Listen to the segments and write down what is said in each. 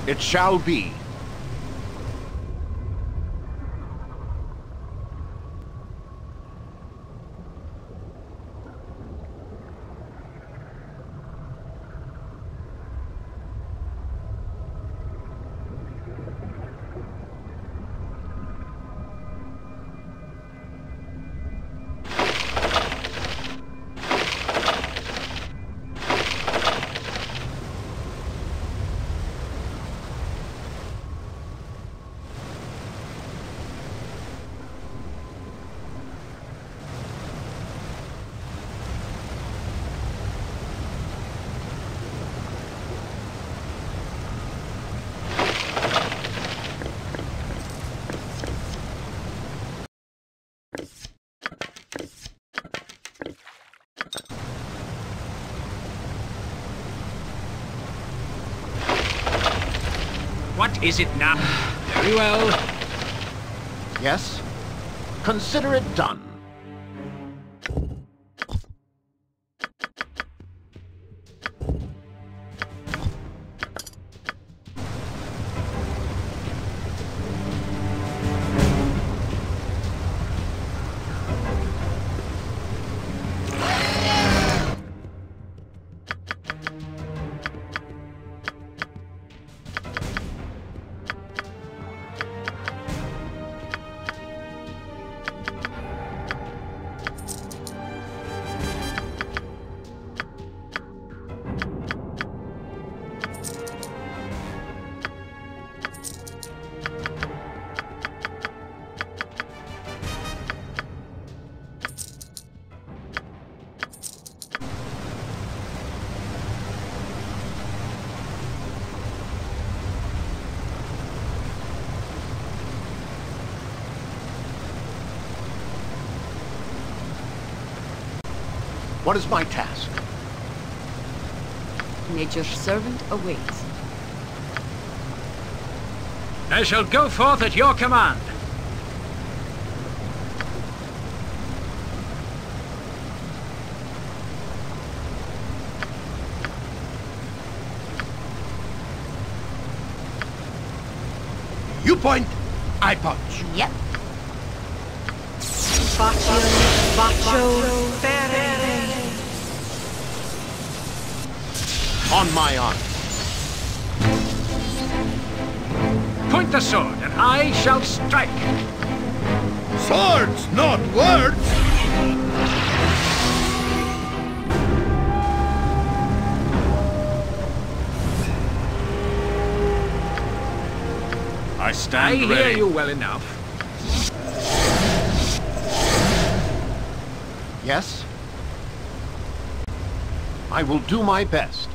It shall be. What is it now? Very well. Yes? Consider it done. What is my task? Nature's servant awaits. I shall go forth at your command. You point, I punch. Yep. On my honor. Point the sword, and I shall strike. Swords, not words! I stand ready. I hear you well enough. Yes? I will do my best.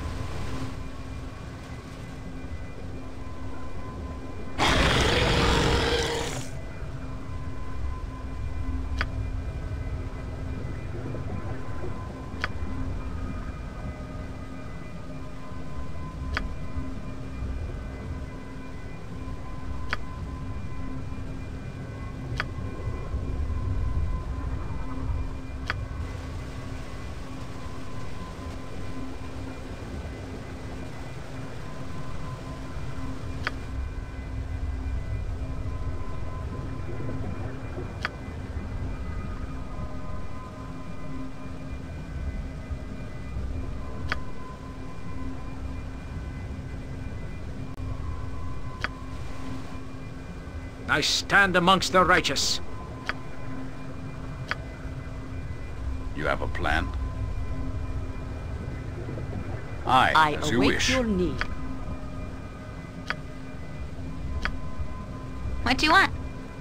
I stand amongst the righteous. You have a plan? I as you await wish. your need. What do you want?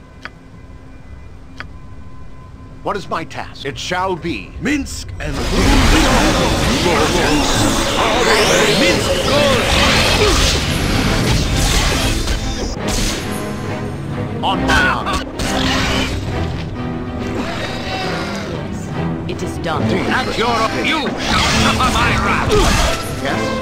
What is my task? It shall be. Minsk and Minsk gold! On my honor. Yes, it is done. At your you shall suffer my wrath. Yes?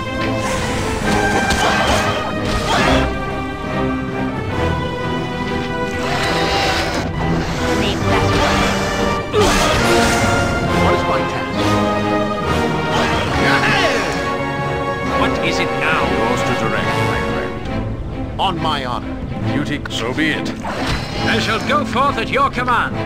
What is my task? What is it now? yours to direct, my On my honor. Duty, so be it. I shall go forth at your command.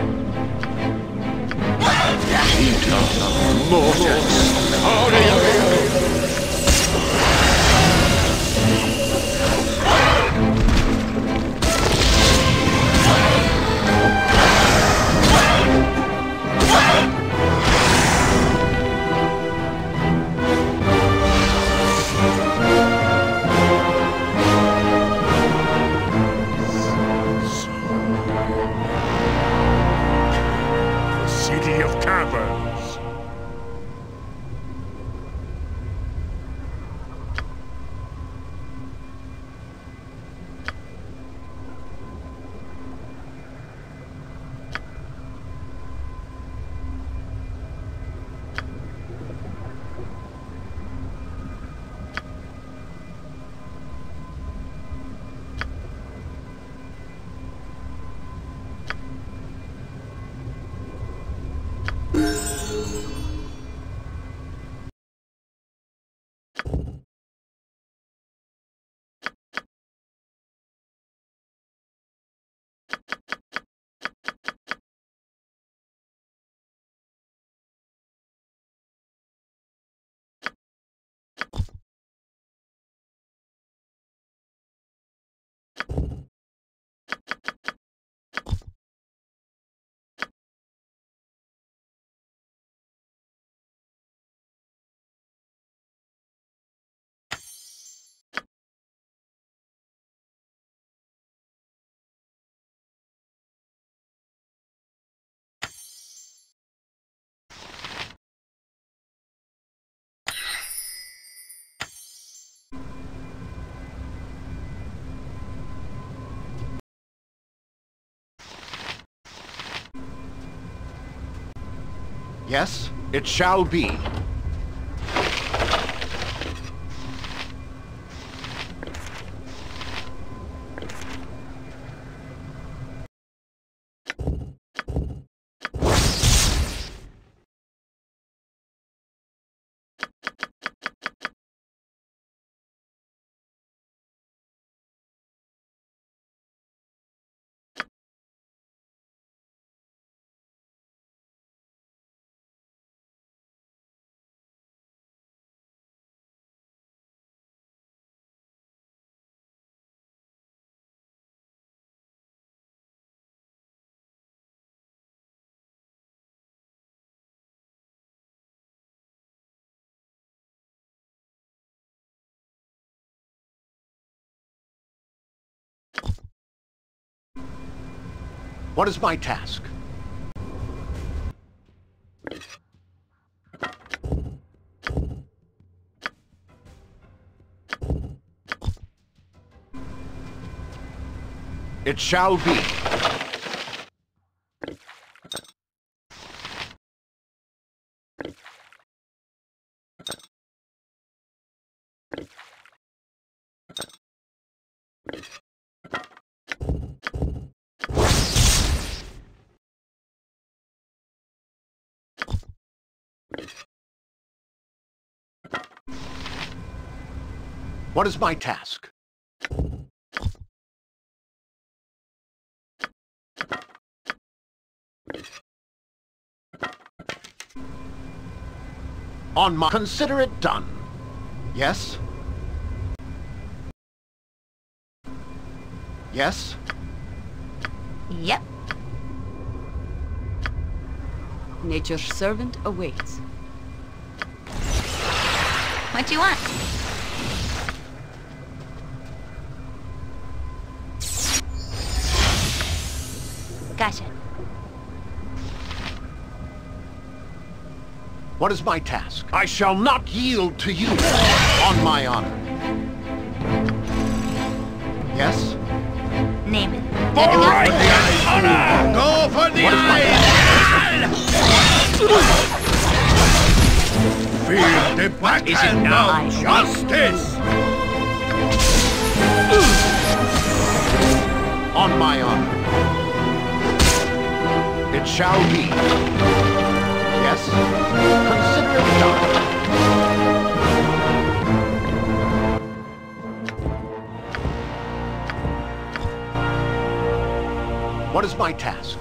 City of Caverns. Yes, it shall be. What is my task? It shall be. What is my task? On my... Consider it done. Yes? Yes? Yep. Nature's servant awaits. What do you want? Gotcha. What is my task? I shall not yield to you. On my honor. Yes? Name it. All right, honor! Go for the eye! Feel the backhand of justice! On my honor. It shall be. Yes? Consider it done. What is my task?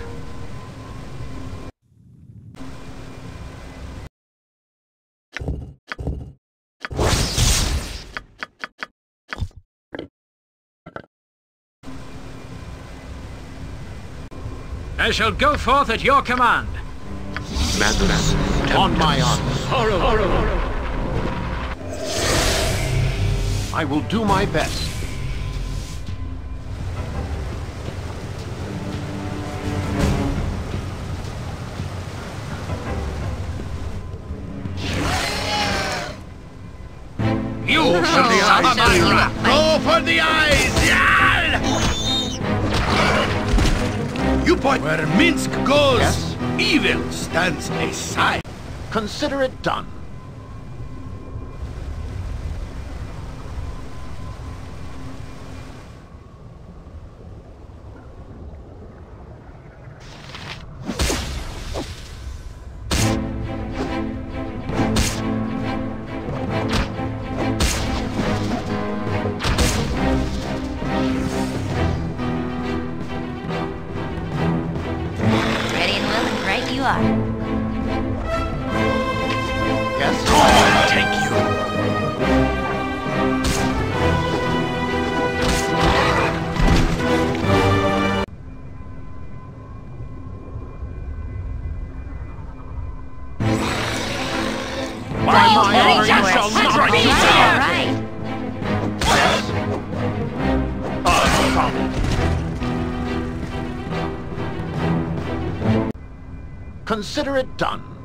I shall go forth at your command. Madness. On my honor. I will do my best. You shall suffer my wrath. Go for the eyes! Yal! You point where Minsk goes. Yes? Evil stands aside. Consider it done. Ready and willing, right you are. Yes? Take you. By my honor, you shall not All be right. Consider it done.